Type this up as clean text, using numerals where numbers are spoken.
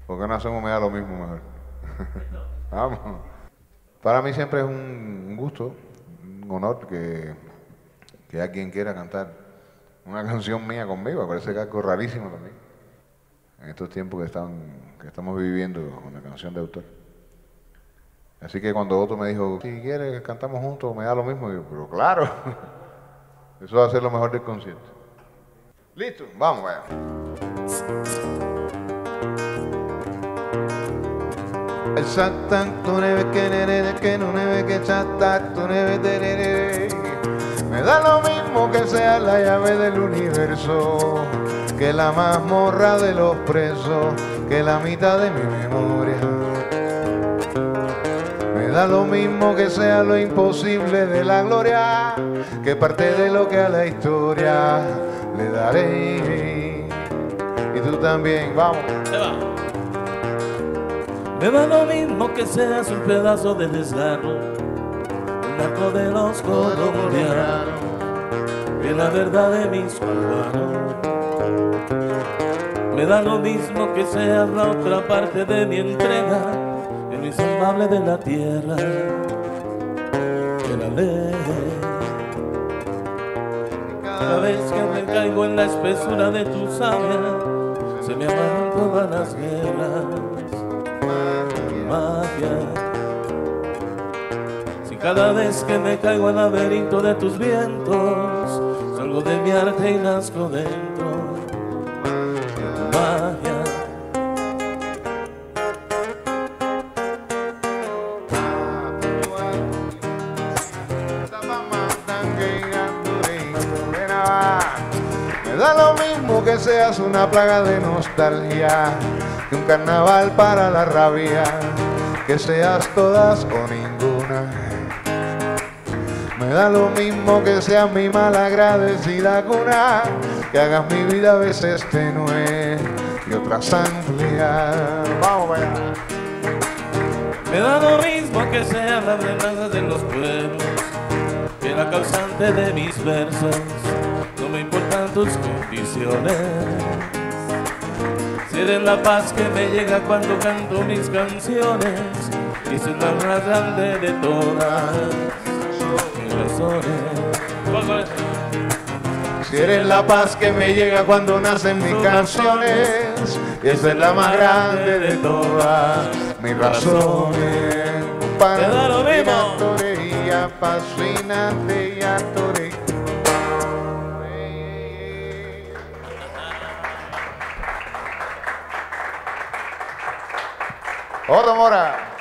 ¿Por qué no hacemos me da lo mismo mejor? Vamos. Para mí siempre es un gusto, un honor que alguien quiera cantar una canción mía conmigo. Me parece que es algo rarísimo también. En estos tiempos que estamos viviendo con la canción de autor. Así que cuando Otto me dijo, si quieres cantamos juntos, me da lo mismo. Y yo, pero claro, eso va a ser lo mejor del concierto. Listo, vamos, vaya. Me da lo mismo que sea la llave del universo, que la mazmorra de los presos, que la mitad de mi memoria. Me da lo mismo que sea lo imposible de la gloria, que parte de lo que a la historia le daré. Y tú también, vamos. Se va. Me da lo mismo que seas un pedazo de desgarro, un arco de los colombianos, que la verdad de mis cubanos. Me da lo mismo que seas la otra parte de mi entrega, el insondable de la tierra, que la ley. Cada vez que me caigo en la espesura de tu savia, se me amarran todas las guerras. Magia. Si cada vez que me caigo al laberinto de tus vientos, salgo de mi arte y nazco dentro de tu magia. Me da lo mismo que seas una plaga de nostalgia, que un carnaval para la rabia, que seas todas o ninguna. Me da lo mismo que seas mi malagradecida cuna, que hagas mi vida a veces tenue y otras amplia. Vamos para allá. Me da lo mismo que seas la venganza de los pueblos, que la causante de mis versos. No me importan tus condiciones, si eres la paz que me llega cuando canto mis canciones, y soy la más grande de todas mis razones. Si eres la paz que me llega cuando nacen mis canciones, y esa es la más grande de todas mis razones. Me da lo mismo. Fascinante y actoré. Otto Mora.